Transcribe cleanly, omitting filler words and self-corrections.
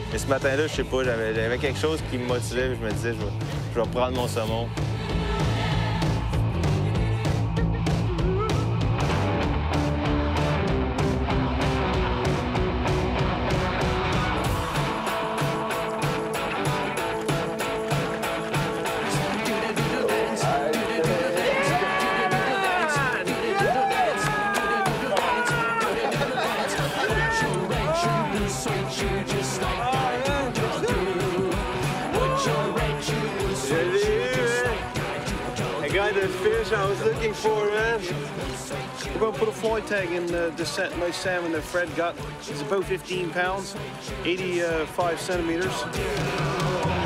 Mais ce matin-là, je sais pas, j'avais quelque chose qui me motivait. Je me disais, je vais prendre mon saumon. The fish I was looking for, man. We're going to put a fly tag in this nice salmon that Fred got. It's about 15 pounds, 85 centimeters.